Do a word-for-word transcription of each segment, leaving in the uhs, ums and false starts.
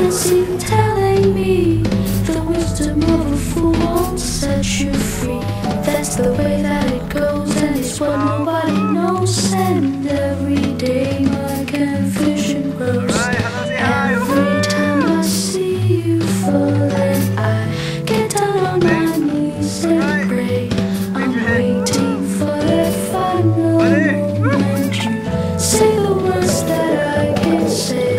fancy telling me the wisdom of a fool won't set you free. That's the way that it goes, and it's what nobody knows. And every day my confusion grows. Every time I see you falling, I get down on my knees and pray. I'm waiting for that final moment. You say the words that I can't say.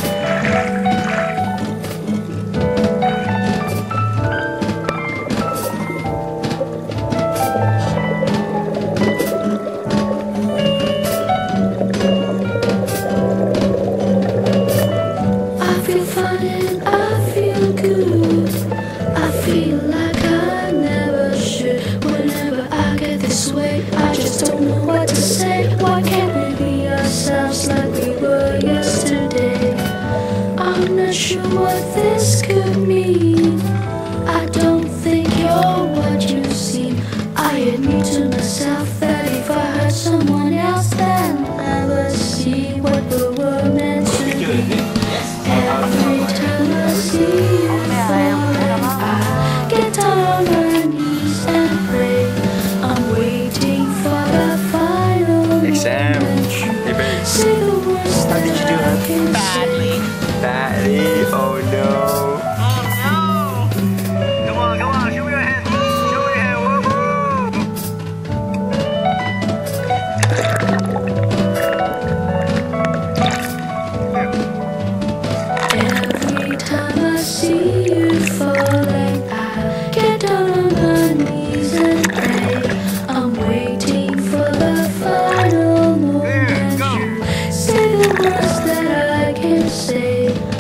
I feel good. I feel like I never should. Whenever I get this way, I just don't know what to say. Why can't we be ourselves like we were yesterday? I'm not sure what this could mean. I don't think you're what you seem. I admit to myself that if I hurt someone else, then I will see what we were meant to be. Every time I see you falling, I get down on my knees and pray. I'm waiting for the final Exam. moment. Hey babe. Say the words How did you do that I it? can Badly. Badly? Oh no. Oh no! Come on, come on, show me your hand. Show me your hand. Every time I see you falling, I get down on my knees and pray. I'm waiting for the final moment. You say the words that I can't say.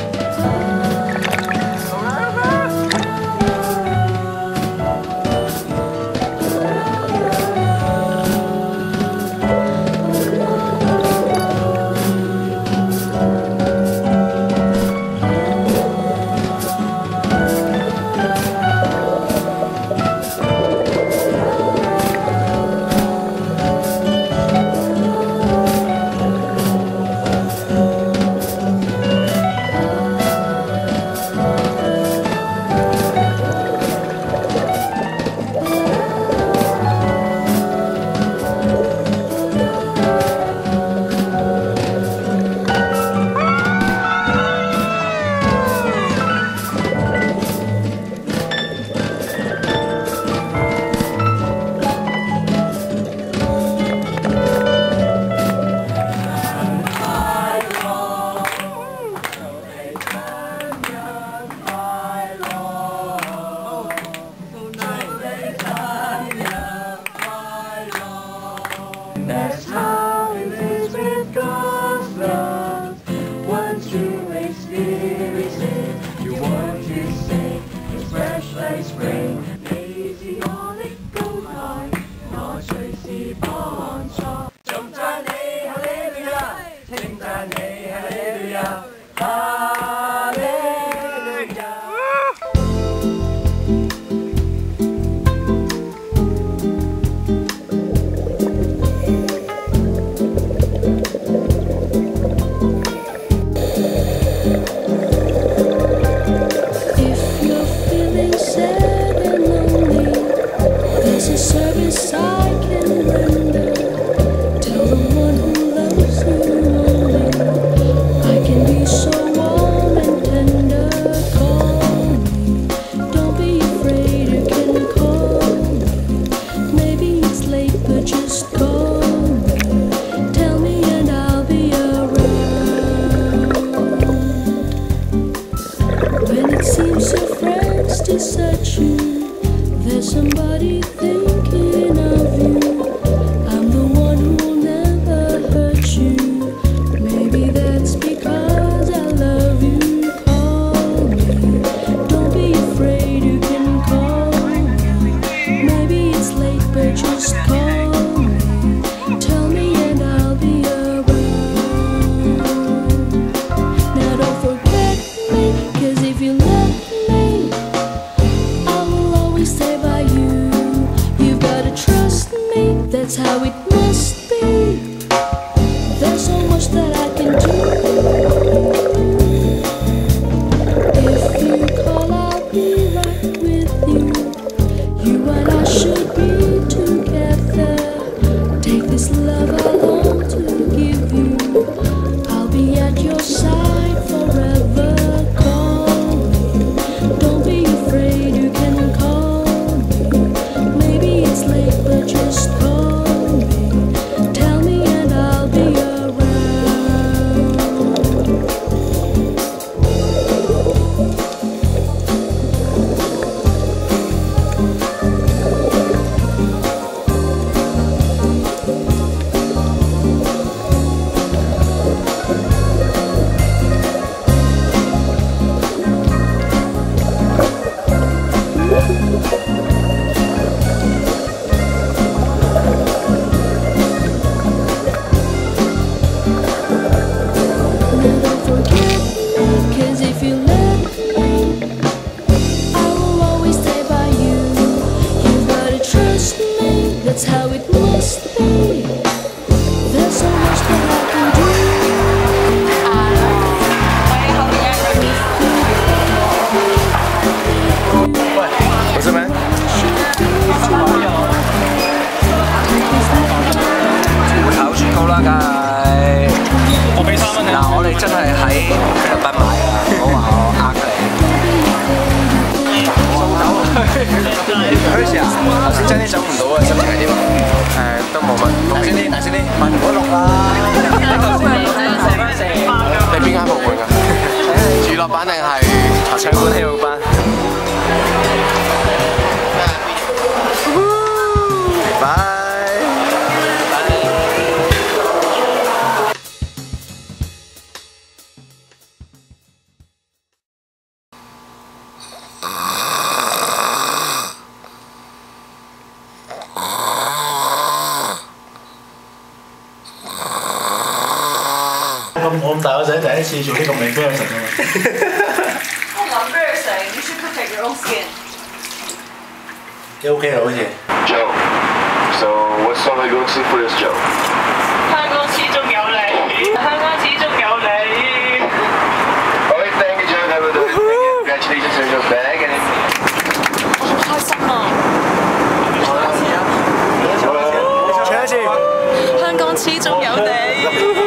That's how it is with God's love. Once you experience it, you want to say it's fresh like spring. Lazy on it goes high, not Tracy on top. Jump Johnny, hallelujah. Sing Johnny, hallelujah. Hallelujah. There's a service I can render. Tell the one who loves you only I can be 嗱，我哋真係喺菲律賓買㗎，唔好話我呃你。掃走，Hershey 啊，頭先真啲走唔到啊，心情係點啊？誒，都冇乜。大聲啲，大聲啲，唔好錄啦。你邊間部門㗎？娛樂班定係場館體育班？拜。 咁我咁大個仔第一次做呢個 embarrassing 啊嘛。 我唔 embarrassing, you should protect your own skin. 幾 OK 啊好似。 Joe, so what song are you going to sing for us, Joe? 香港始終有你，香港始終有你。 Alright, thank you, Joe. Have a good day. Congratulations on your bag and. 我好開心啊！ 唱一次。 香港始終有你。